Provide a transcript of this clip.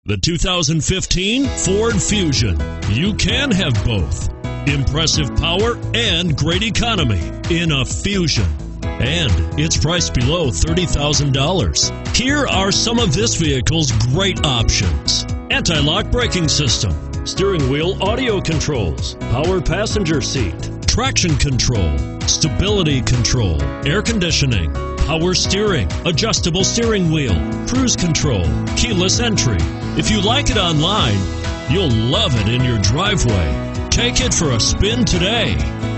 The 2015 Ford Fusion. You can have both. Impressive power and great economy in a Fusion. And it's priced below $30,000. Here are some of this vehicle's great options: anti-lock braking system, steering wheel audio controls, power passenger seat, traction control, stability control, air conditioning, power steering, adjustable steering wheel, cruise control, keyless entry. If you like it online, you'll love it in your driveway. Take it for a spin today.